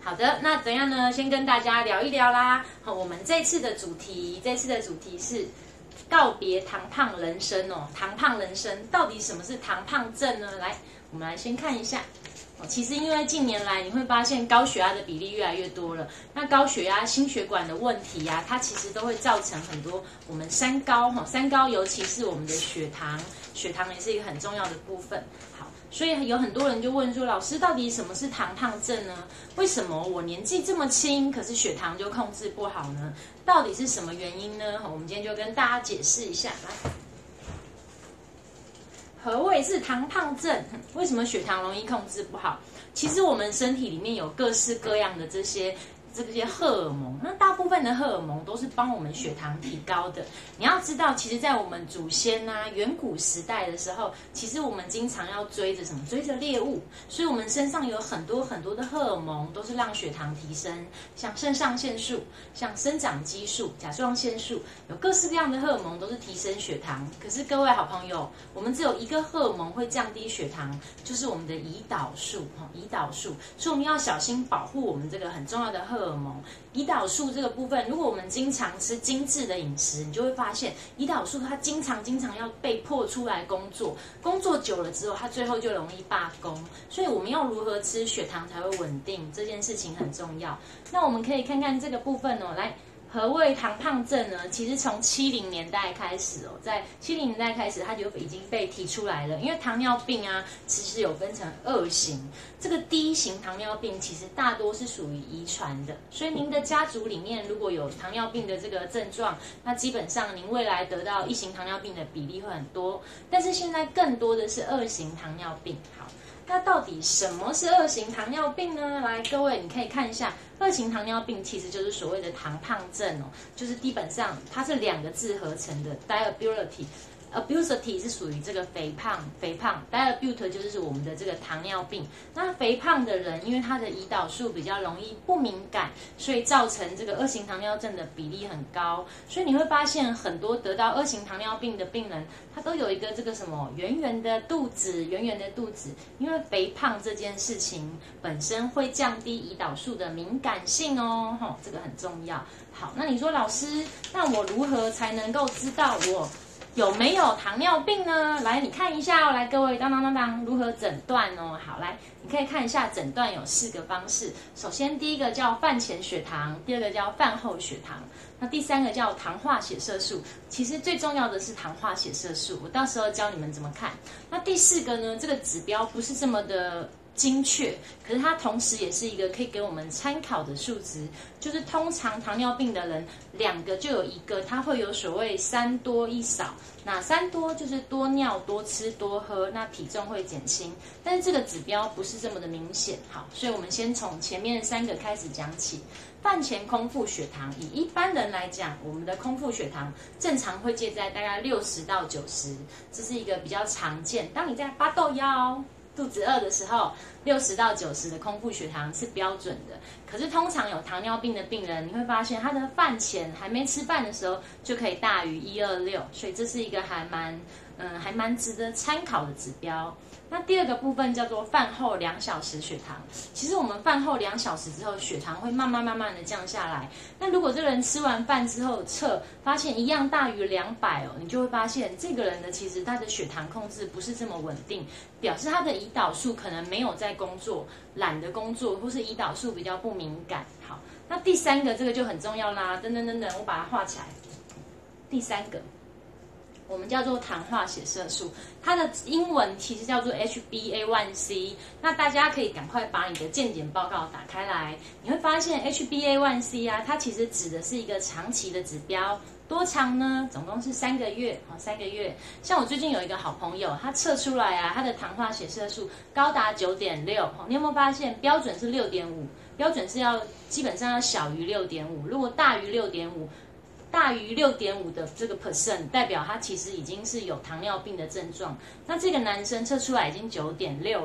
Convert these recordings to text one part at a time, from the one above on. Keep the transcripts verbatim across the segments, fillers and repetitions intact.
好的，那怎样呢？先跟大家聊一聊啦。好，我们这次的主题，这次的主题是告别糖胖人生哦。糖胖人生到底什么是糖胖症呢？来，我们来先看一下。其实因为近年来你会发现高血压的比例越来越多了，那高血压、心血管的问题啊，它其实都会造成很多我们三高哈，三高尤其是我们的血糖，血糖也是一个很重要的部分。好，所以有很多人就问说，老师到底什么是糖胖症呢？为什么我年纪这么轻，可是血糖就控制不好呢？到底是什么原因呢？我们今天就跟大家解释一下来。何谓是糖胖症？为什么血糖容易控制不好？其实我们身体里面有各式各样的这些这些荷尔蒙，那大部分的荷尔蒙都是帮我们血糖提高的。你要知道，其实在我们祖先啊远古时代的时候，其实我们经常要追着什么？追着猎物，所以我们身上有很多很多的荷尔蒙都是让血糖提升，像肾上腺素、像生长激素、甲状腺素，有各式各样的荷尔蒙都是提升血糖。可是各位好朋友，我们只有一个荷尔蒙会降低血糖，就是我们的胰岛素。胰岛素，所以我们要小心保护我们这个很重要的荷尔蒙。胰岛素这个部分，如果我们经常吃精致的饮食，你就会发现胰岛素它经常经常要被迫出来工作，工作久了之后，它最后就容易罢工。所以我们要如何吃血糖才会稳定，这件事情很重要。那我们可以看看这个部分哦，来。何谓糖胖症呢？其实从七零年代开始哦，在七零年代开始，它就已经被提出来了。因为糖尿病啊，其实有分成二型。这个第一型糖尿病其实大多是属于遗传的，所以您的家族里面如果有糖尿病的这个症状，那基本上您未来得到一型糖尿病的比例会很多。但是现在更多的是二型糖尿病。好。那到底什么是二型糖尿病呢？来，各位你可以看一下，二型糖尿病其实就是所谓的糖胖症哦，就是基本上它是两个字合成的 diabetes。obesity 是属于这个肥胖，肥胖 diabetes 就是我们的这个糖尿病。那肥胖的人，因为他的胰岛素比较容易不敏感，所以造成这个二型糖尿症的比例很高。所以你会发现很多得到二型糖尿病的病人，他都有一个这个什么圆圆的肚子，圆圆的肚子，因为肥胖这件事情本身会降低胰岛素的敏感性哦，吼，这个很重要。好，那你说老师，那我如何才能够知道我有没有糖尿病呢？来，你看一下哦，来各位，当当当当，如何诊断哦？好，来，你可以看一下诊断有四个方式。首先，第一个叫饭前血糖，第二个叫饭后血糖，那第三个叫糖化血色素。其实最重要的是糖化血色素，我到时候教你们怎么看。那第四个呢？这个指标不是这么的精确，可是它同时也是一个可以给我们参考的数值，就是通常糖尿病的人两个就有一个，它会有所谓三多一少。那三多就是多尿、多吃、多喝，那体重会减轻，但是这个指标不是这么的明显。好，所以我们先从前面三个开始讲起。饭前空腹血糖，以一般人来讲，我们的空腹血糖正常会介在大概六十到九十，这是一个比较常见。当你在发豆腰、肚子饿的时候，六十到九十的空腹血糖是标准的。可是通常有糖尿病的病人，你会发现他的饭前还没吃饭的时候就可以大于一二六，所以这是一个还蛮嗯还蛮值得参考的指标。那第二个部分叫做饭后两小时血糖。其实我们饭后两小时之后，血糖会慢慢慢慢的降下来。那如果这个人吃完饭之后测，发现一样大于两百哦，你就会发现这个人呢，其实他的血糖控制不是这么稳定，表示他的胰岛素可能没有在工作，懒得工作，或是胰岛素比较不敏感。好，那第三个这个就很重要啦，等等等等，我把它画起来。第三个。我们叫做糖化血色素，它的英文其实叫做 H b A one C。那大家可以赶快把你的健检报告打开来，你会发现 H b A one C 啊，它其实指的是一个长期的指标。多长呢？总共是三个月，好，三个月。像我最近有一个好朋友，他测出来啊，他的糖化血色素高达九点六，你有没有发现标准是六点五？标准是要基本上要小于六点五，如果大于六点五。大于六点五的这个 percent， 代表他其实已经是有糖尿病的症状。那这个男生测出来已经九点六了，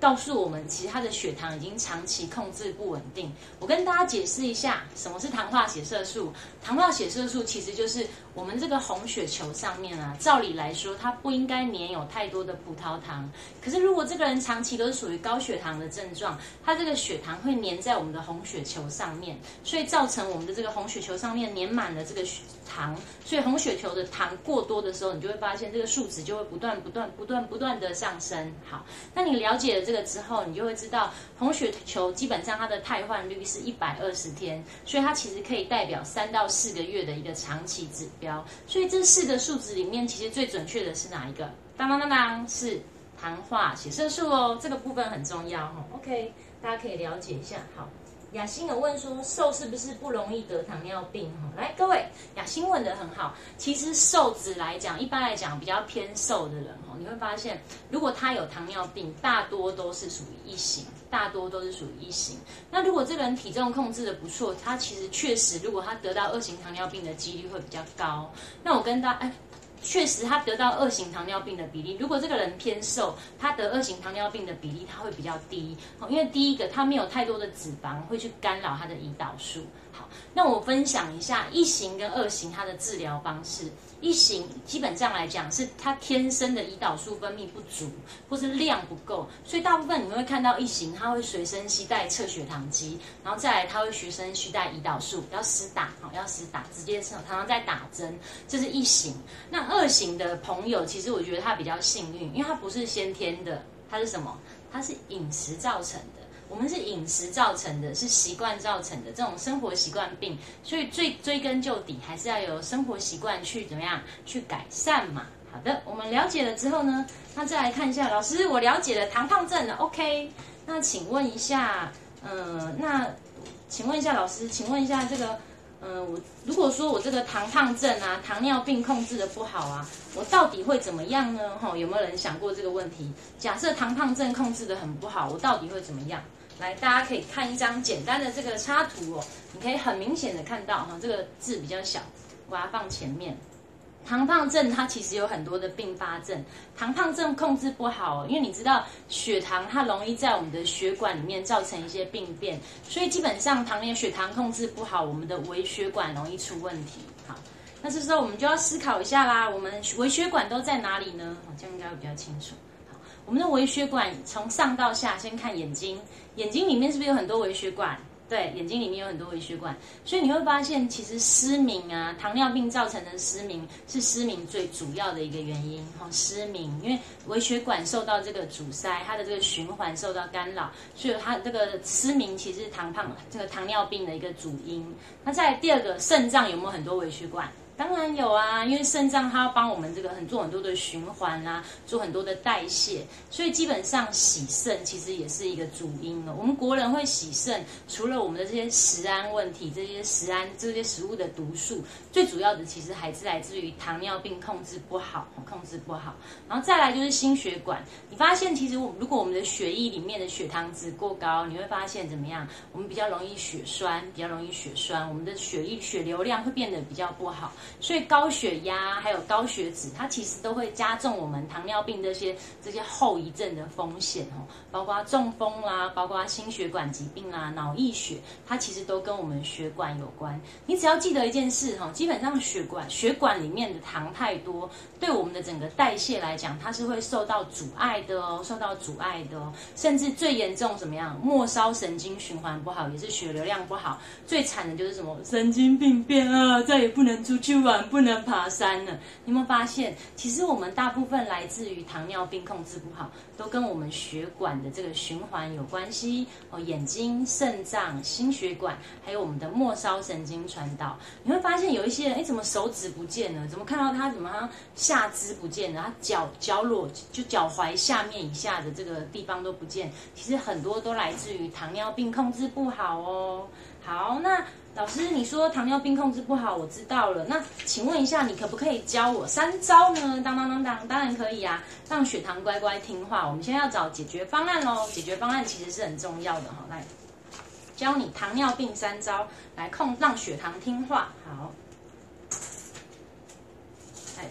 告诉我们，其实他的血糖已经长期控制不稳定。我跟大家解释一下，什么是糖化血色素？糖化血色素其实就是我们这个红血球上面啊，照理来说，它不应该粘有太多的葡萄糖。可是如果这个人长期都是属于高血糖的症状，他这个血糖会粘在我们的红血球上面，所以造成我们的这个红血球上面粘满了这个糖，所以红血球的糖过多的时候，你就会发现这个数值就会不断不断不断不断的上升。好，那你了解了这个之后，你就会知道红血球基本上它的汰换率是一百二十天，所以它其实可以代表三到四个月的一个长期指标。所以这四个数值里面，其实最准确的是哪一个？当当当当，是糖化血色素哦，这个部分很重要哦。OK， 大家可以了解一下。好。雅欣有问说，瘦是不是不容易得糖尿病？来，各位，雅欣问得很好。其实瘦子来讲，一般来讲比较偏瘦的人你会发现，如果他有糖尿病，大多都是属于一型，大多都是属于一型。那如果这个人体重控制的不错，他其实确实，如果他得到二型糖尿病的几率会比较高。那我跟大家，哎。确实，他得到二型糖尿病的比例，如果这个人偏瘦，他得二型糖尿病的比例他会比较低，因为第一个他没有太多的脂肪会去干扰他的胰岛素。好，那我分享一下一型跟二型它的治疗方式。一型基本上来讲是他天生的胰岛素分泌不足，或是量不够，所以大部分你们会看到一型他会随身携带测血糖机，然后再来他会随身携带胰岛素，要施打，要施打，直接常常在打针，这是一型。那二型的朋友，其实我觉得他比较幸运，因为他不是先天的，他是什么？他是饮食造成的。我们是饮食造成的，是习惯造成的这种生活习惯病，所以最追根究底，还是要由生活习惯去怎么样去改善嘛。好的，我们了解了之后呢，那再来看一下，老师，我了解了糖胖症了 ，OK？ 那请问一下，呃，那请问一下老师，请问一下这个。呃，我如果说我这个糖胖症啊，糖尿病控制的不好啊，我到底会怎么样呢？哈，有没有人想过这个问题？假设糖胖症控制的很不好，我到底会怎么样？来，大家可以看一张简单的这个插图哦，你可以很明显的看到哈，这个字比较小，我把它放前面。糖胖症它其实有很多的并发症，糖胖症控制不好，因为你知道血糖它容易在我们的血管里面造成一些病变，所以基本上糖尿血糖控制不好，我们的微血管容易出问题。好，那这时候我们就要思考一下啦，我们微血管都在哪里呢？这样应该会比较清楚。好，我们的微血管从上到下，先看眼睛，眼睛里面是不是有很多微血管？对，眼睛里面有很多微血管，所以你会发现，其实失明啊，糖尿病造成的失明是失明最主要的一个原因。哈、哦，失明，因为微血管受到这个阻塞，它的这个循环受到干扰，所以它这个失明其实是糖胖这个糖尿病的一个主因。那再来第二个，肾脏有没有很多微血管？当然有啊，因为肾脏它要帮我们这个很做很多的循环啊，做很多的代谢，所以基本上洗肾其实也是一个主因了。我们国人会洗肾，除了我们的这些食安问题，这些食安这些食物的毒素，最主要的其实还是来自于糖尿病控制不好，控制不好。然后再来就是心血管，你发现其实我如果我们的血液里面的血糖值过高，你会发现怎么样？我们比较容易血栓，比较容易血栓，我们的血液血流量会变得比较不好。所以高血压还有高血脂，它其实都会加重我们糖尿病这些这些后遗症的风险哦，包括中风啦，包括心血管疾病啦、脑溢血，它其实都跟我们血管有关。你只要记得一件事哈，基本上血管血管里面的糖太多，对我们的整个代谢来讲，它是会受到阻碍的哦，受到阻碍的哦，甚至最严重怎么样？末梢神经循环不好，也是血流量不好，最惨的就是什么神经病变啊，再也不能出去玩，不能爬山了。你有没有发现，其实我们大部分来自于糖尿病控制不好，都跟我们血管的这个循环有关系哦。眼睛、肾脏、心血管，还有我们的末梢神经传导。你会发现有一些人，哎，怎么手指不见了？怎么看到他怎么好像下肢不见了？他脚脚裸就脚踝下面以下的这个地方都不见。其实很多都来自于糖尿病控制不好哦。好，那老师，你说糖尿病控制不好，我知道了。那请问一下，你可不可以教我三招呢？当当当当，当然可以啊，让血糖乖乖听话。我们现在要找解决方案喽。解决方案其实是很重要的哈。来，教你糖尿病三招来控让血糖听话。好，来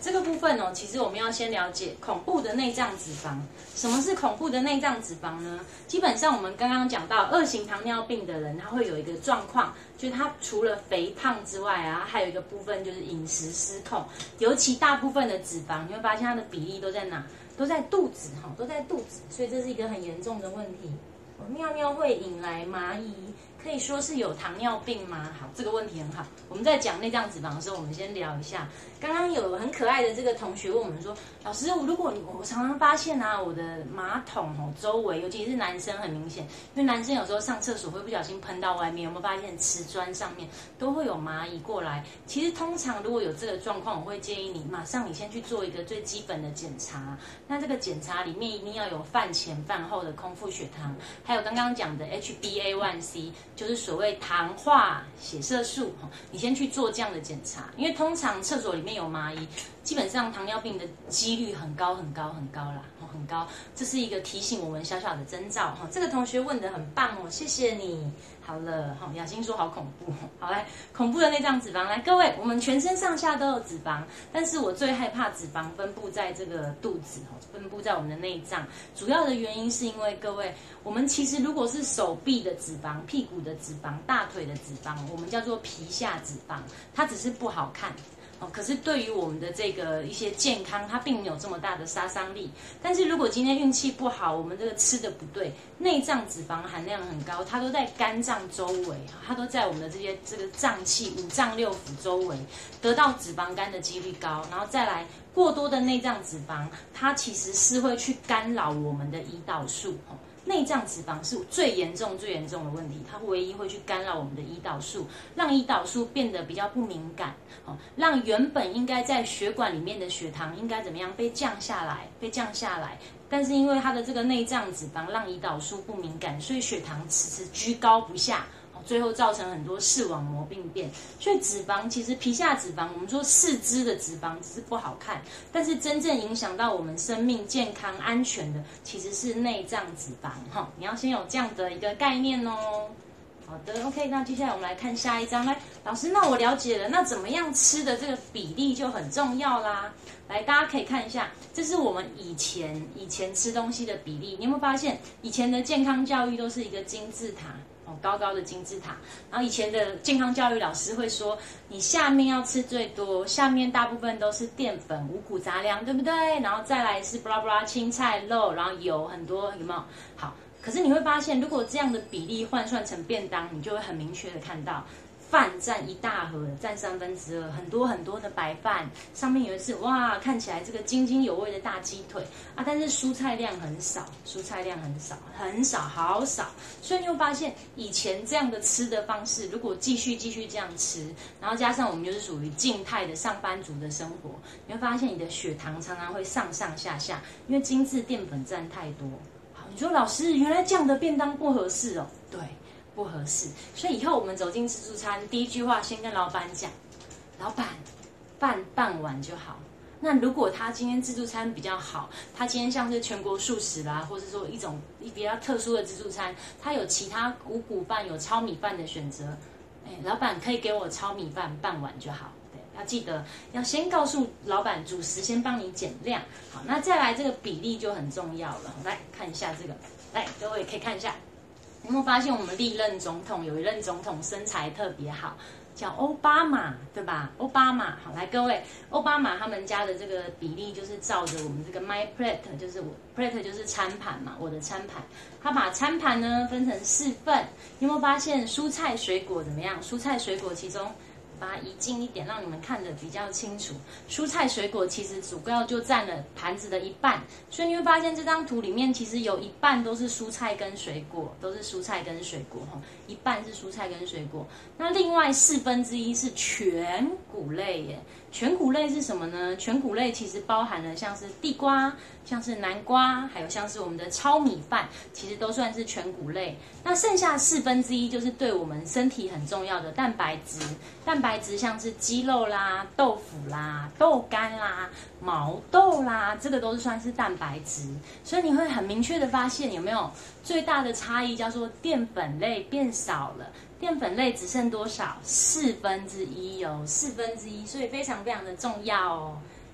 这个部分哦，其实我们要先了解恐怖的内脏脂肪。什么是恐怖的内脏脂肪呢？基本上我们刚刚讲到二型糖尿病的人，他会有一个状况，就是他除了肥胖之外啊，还有一个部分就是饮食失控，尤其大部分的脂肪，你会发现它的比例都在哪？都在肚子哈，都在肚子，所以这是一个很严重的问题。尿尿会引来麻痹，可以说是有糖尿病吗？好，这个问题很好。我们在讲内脏脂肪的时候，我们先聊一下。刚刚有很可爱的这个同学问我们说，老师，如果我常常发现啊，我的马桶哦周围，尤其是男生很明显，因为男生有时候上厕所会不小心喷到外面，有没有发现瓷砖上面都会有蚂蚁过来？其实通常如果有这个状况，我会建议你马上你先去做一个最基本的检查。那这个检查里面一定要有饭前饭后的空腹血糖，还有刚刚讲的 H b A one C， 就是所谓糖化血色素，你先去做这样的检查，因为通常厕所里面有蚂蚁，基本上糖尿病的几率很高很高很高啦，很高，这是一个提醒我们小小的征兆。这个同学问得很棒哦，谢谢你。好了，好，雅欣说好恐怖，好来，恐怖的内脏脂肪，来各位，我们全身上下都有脂肪，但是我最害怕脂肪分布在这个肚子，分布在我们的内脏，主要的原因是因为各位，我们其实如果是手臂的脂肪、屁股的脂肪、大腿的脂肪，我们叫做皮下脂肪，它只是不好看。可是对于我们的这个一些健康，它并没有这么大的杀伤力。但是如果今天运气不好，我们这个吃的不对，内脏脂肪含量很高，它都在肝脏周围，它都在我们的这些这个脏器、五脏六腑周围，得到脂肪肝的几率高。然后再来过多的内脏脂肪，它其实是会去干扰我们的胰岛素。内脏脂肪是最严重、最严重的问题，它唯一会去干扰我们的胰岛素，让胰岛素变得比较不敏感，哦，让原本应该在血管里面的血糖应该怎么样被降下来，被降下来。但是因为它的这个内脏脂肪让胰岛素不敏感，所以血糖迟迟居高不下。最后造成很多视网膜病变，所以脂肪其实皮下脂肪，我们说四肢的脂肪只是不好看，但是真正影响到我们生命健康安全的其实是内脏脂肪哈，你要先有这样的一个概念哦。好的 ，OK， 那接下来我们来看下一章。来，老师，那我了解了，那怎么样吃的这个比例就很重要啦。来，大家可以看一下，这是我们以前以前吃东西的比例，你有没有发现以前的健康教育都是一个金字塔？哦，高高的金字塔，然后以前的健康教育老师会说，你下面要吃最多，下面大部分都是淀粉、五谷杂粮，对不对？然后再来是布拉布拉青菜、肉，然后油很多，有没有？好，可是你会发现，如果这样的比例换算成便当，你就会很明确的看到，饭占一大盒，占三分之二，很多很多的白饭，上面有一次哇，看起来这个津津有味的大鸡腿啊，但是蔬菜量很少，蔬菜量很少，很少，好少。所以你会发现，以前这样的吃的方式，如果继续继续这样吃，然后加上我们就是属于静态的上班族的生活，你会发现你的血糖常常会上上下下，因为精致淀粉占太多。好，你说老师，原来这样的便当不合适哦？对。不合适，所以以后我们走进自助餐，第一句话先跟老板讲：老板，饭半碗就好。那如果他今天自助餐比较好，他今天像是全国素食啦，或者说一种比较特殊的自助餐，他有其他五谷饭、有糙米饭的选择，哎，老板可以给我糙米饭半碗就好。对，要记得要先告诉老板，主食先帮你减量。好，那再来这个比例就很重要了。来看一下这个，来各位可以看一下。有没有发现我们历任总统有一任总统身材特别好，叫奥巴马，对吧？奥巴马，好，来各位，奥巴马他们家的这个比例就是照着我们这个 my plate， 就是我 plate 就是餐盘嘛，我的餐盘，他把餐盘呢分成四份，有没有发现蔬菜水果怎么样？蔬菜水果其中。把它移近一点，让你们看得比较清楚。蔬菜水果其实主要就占了盘子的一半，所以你会发现这张图里面其实有一半都是蔬菜跟水果，都是蔬菜跟水果哈，一半是蔬菜跟水果。那另外四分之一是全谷类耶。全谷类是什么呢？全谷类其实包含了像是地瓜、像是南瓜，还有像是我们的糙米饭，其实都算是全谷类。那剩下四分之一就是对我们身体很重要的蛋白质，蛋白质像是鸡肉啦、豆腐啦、豆干啦、毛豆啦，这个都是算是蛋白质。所以你会很明确的发现，有没有最大的差异叫做淀粉类变少了。淀粉类只剩多少？四分之一哦，四分之一，所以非常非常的重要哦。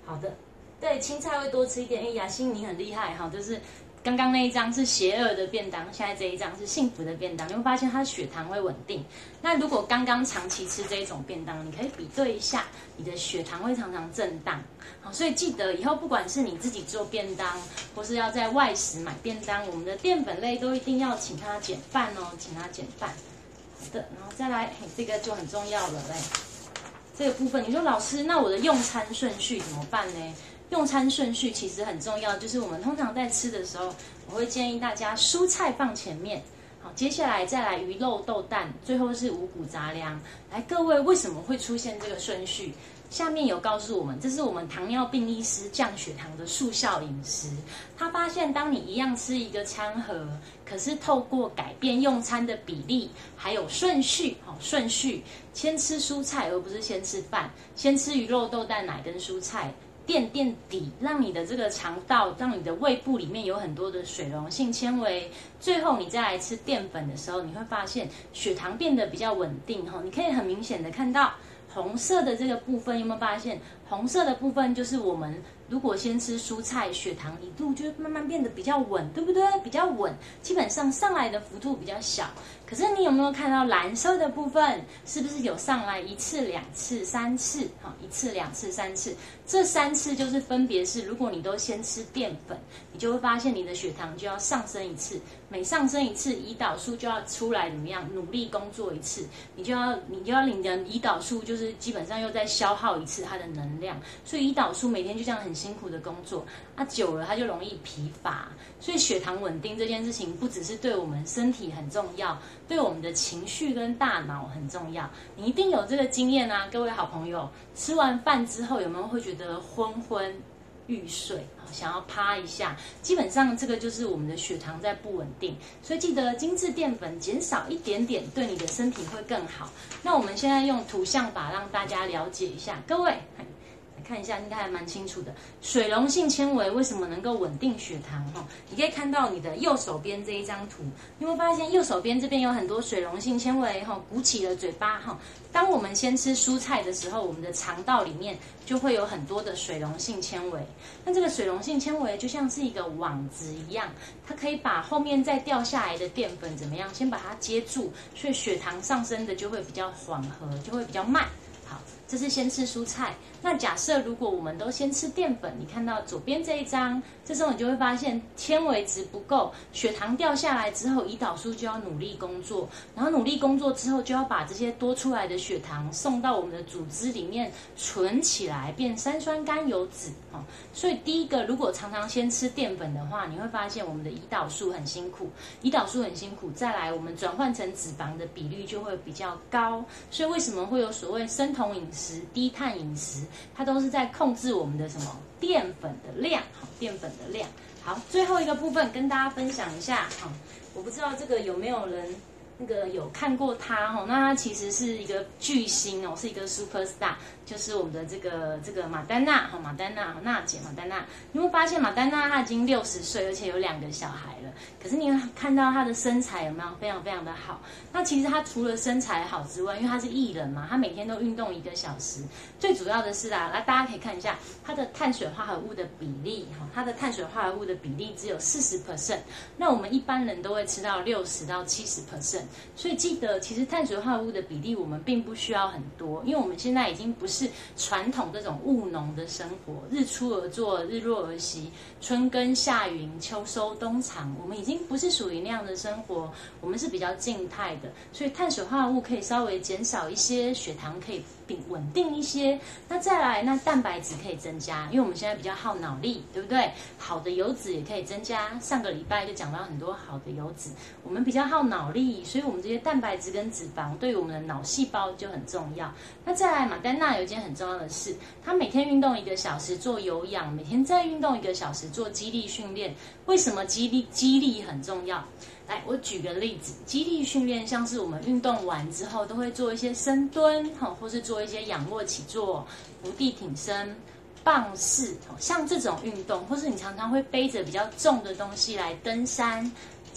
好的，对，青菜会多吃一点。哎，雅欣你很厉害哈，就是刚刚那一张是邪恶的便当，现在这一张是幸福的便当，你会发现它血糖会稳定。那如果刚刚长期吃这一种便当，你可以比对一下，你的血糖会常常震荡。好，所以记得以后不管是你自己做便当，或是要在外食买便当，我们的淀粉类都一定要请它减半哦，请它减半。好的，然后再来，这个就很重要了嘞。这个部分，你说老师，那我的用餐顺序怎么办呢？用餐顺序其实很重要，就是我们通常在吃的时候，我会建议大家蔬菜放前面，好，接下来再来鱼肉豆蛋，最后是五谷杂粮。来，各位为什么会出现这个顺序？下面有告诉我们，这是我们糖尿病医师降血糖的速效饮食。他发现，当你一样吃一个餐盒，可是透过改变用餐的比例，还有顺序，好顺序，先吃蔬菜而不是先吃饭，先吃鱼肉豆蛋奶跟蔬菜。垫垫底，让你的这个肠道，让你的胃部里面有很多的水溶性纤维。最后你再来吃淀粉的时候，你会发现血糖变得比较稳定哈。你可以很明显的看到红色的这个部分，有没有发现？红色的部分就是我们如果先吃蔬菜，血糖一度就慢慢变得比较稳，对不对？比较稳，基本上上来的幅度比较小。可是你有没有看到蓝色的部分？是不是有上来一次、两次、三次？好，一次、两次、三次，这三次就是分别是，如果你都先吃淀粉，你就会发现你的血糖就要上升一次，每上升一次，胰岛素就要出来怎么样？努力工作一次，你就要你就要你的胰岛素就是基本上又在消耗一次它的能量，所以胰岛素每天就这样很辛苦的工作，啊久了它就容易疲乏，所以血糖稳定这件事情不只是对我们身体很重要，对我们的情绪跟大脑很重要。你一定有这个经验啊，各位好朋友，吃完饭之后有没有会觉得昏昏欲睡，想要趴一下？基本上这个就是我们的血糖在不稳定，所以记得精致淀粉减少一点点，对你的身体会更好。那我们现在用图像法让大家了解一下，各位看一下，应该还蛮清楚的。水溶性纤维为什么能够稳定血糖？哈，你可以看到你的右手边这一张图，你会发现右手边这边有很多水溶性纤维，哈，鼓起了嘴巴，哈。当我们先吃蔬菜的时候，我们的肠道里面就会有很多的水溶性纤维。那这个水溶性纤维就像是一个网子一样，它可以把后面再掉下来的淀粉怎么样，先把它接住，所以血糖上升的就会比较缓和，就会比较慢。好，这是先吃蔬菜。那假设如果我们都先吃淀粉，你看到左边这一张，这时候你就会发现纤维值不够，血糖掉下来之后，胰岛素就要努力工作，然后努力工作之后，就要把这些多出来的血糖送到我们的组织里面存起来，变三酸甘油酯。哦，所以第一个，如果常常先吃淀粉的话，你会发现我们的胰岛素很辛苦，胰岛素很辛苦，再来我们转换成脂肪的比率就会比较高。所以为什么会有所谓生酮饮食、低碳饮食？它都是在控制我们的什么淀粉的量，好，淀粉的量。好，最后一个部分跟大家分享一下，好，我不知道这个有没有人那个有看过它哈？那它其实是一个巨星哦，是一个 super star， 就是我们的这个这个马丹娜哈，马丹娜娜姐马丹娜。你会发现马丹娜她已经六十岁，而且有两个小孩了。可是你会看到她的身材有没有非常非常的好？那其实她除了身材好之外，因为她是艺人嘛，她每天都运动一个小时。最主要的是啦，来大家可以看一下她的碳水化合物的比例哈，她的碳水化合物的比例只有 百分之四十， 那我们一般人都会吃到百分之六十到百分之七十， 所以记得其实碳水化合物的比例我们并不需要很多，因为我们现在已经不是传统这种务农的生活，日出而作，日落而息，春耕夏耘，秋收冬藏，我们已经不是属于那样的生活，我们是比较静态的，所以碳水化合物可以稍微减少一些，血糖可以稳定一些。那再来，那蛋白质可以增加，因为我们现在比较耗脑力，对不对？好的油脂也可以增加，上个礼拜就讲到很多好的油脂，我们比较耗脑力，所以我们这些蛋白质跟脂肪对于我们的脑细胞就很重要。那再来，马丹娜有一件很重要的事，她每天运动一个小时做有氧，每天再运动一个小时做肌力训练。为什么肌力肌力很重要？来，我举个例子，肌力训练像是我们运动完之后都会做一些深蹲，或是做一些仰卧起坐、伏地挺身、棒式，像这种运动，或是你常常会背着比较重的东西来登山、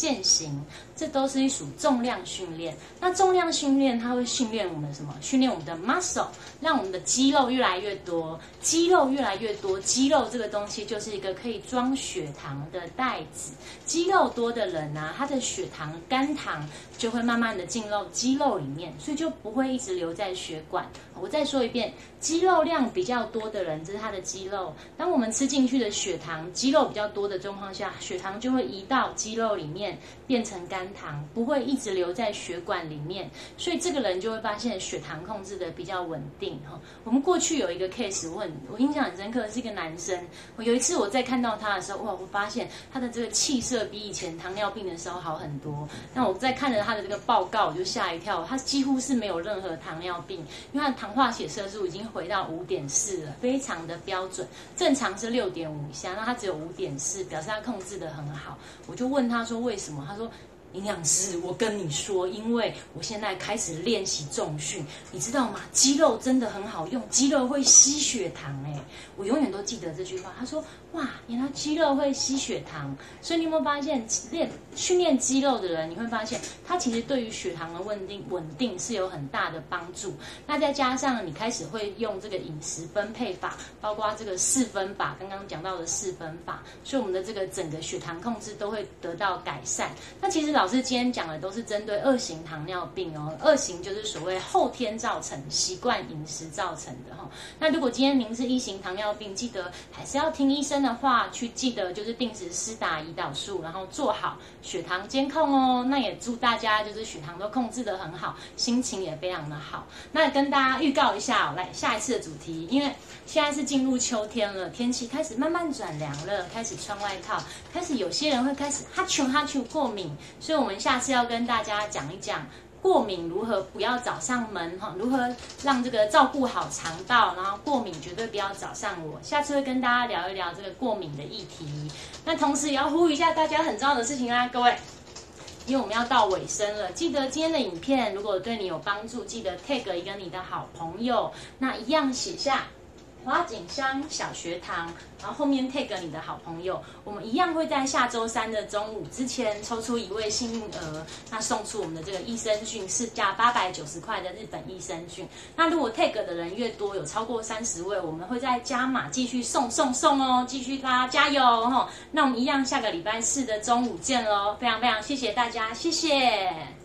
健行，这都是一属重量训练。那重量训练它会训练我们什么？训练我们的 muscle， 让我们的肌肉越来越多。肌肉越来越多，肌肉这个东西就是一个可以装血糖的袋子。肌肉多的人啊，他的血糖、肝糖就会慢慢的进入肌肉里面，所以就不会一直留在血管。我再说一遍，肌肉量比较多的人，这是他的肌肉。当我们吃进去的血糖，肌肉比较多的状况下，血糖就会移到肌肉里面，变成肝糖，不会一直留在血管里面。所以这个人就会发现血糖控制的比较稳定哈。我们过去有一个 case， 我很我印象很深刻，是一个男生。我有一次我在看到他的时候，哇，我发现他的这个气色比以前糖尿病的时候好很多。那我在看着他的这个报告，我就吓一跳，他几乎是没有任何糖尿病，因为他的糖化血色素已经回到 五点四 了，非常的标准，正常是 六点五 以下，那他只有 五点四，表示他控制的很好。我就问他说为什么，他说营养师，我跟你说，因为我现在开始练习重训，你知道吗？肌肉真的很好用，肌肉会吸血糖哎、欸，我永远都记得这句话。他说，哇，原来肌肉会吸血糖，所以你有没有发现，练训练肌肉的人，你会发现他其实对于血糖的稳定稳定是有很大的帮助。那再加上你开始会用这个饮食分配法，包括这个四分法，刚刚讲到的四分法，所以我们的这个整个血糖控制都会得到改善。那其实老师今天讲的都是针对二型糖尿病哦，二型就是所谓后天造成、习惯饮食造成的哈、哦。那如果今天您是一型糖尿病，记得还是要听医生的话，去记得就是定时施打胰岛素，然后做好血糖监控哦。那也祝大家就是血糖都控制得很好，心情也非常的好。那跟大家预告一下哦，来下一次的主题，因为现在是进入秋天了，天气开始慢慢转凉了，开始穿外套，开始有些人会开始哈啾哈啾过敏，所以我们下次要跟大家讲一讲过敏如何不要找上门哈，如何让这个照顾好肠道，然后过敏绝对不要找上我。下次会跟大家聊一聊这个过敏的议题。那同时也要呼吁一下大家很重要的事情啦，各位，因为我们要到尾声了，记得今天的影片如果对你有帮助，记得 tag 一个你的好朋友，那一样写下花锦香小学堂，然后后面 tag 你的好朋友，我们一样会在下周三的中午之前抽出一位幸运儿，那送出我们的这个益生菌，市价八百九十块的日本益生菌。那如果 tag 的人越多，有超过三十位，我们会再加码继续送送送哦，继续大家加油哦。那我们一样下个礼拜四的中午见喽，非常非常谢谢大家，谢谢。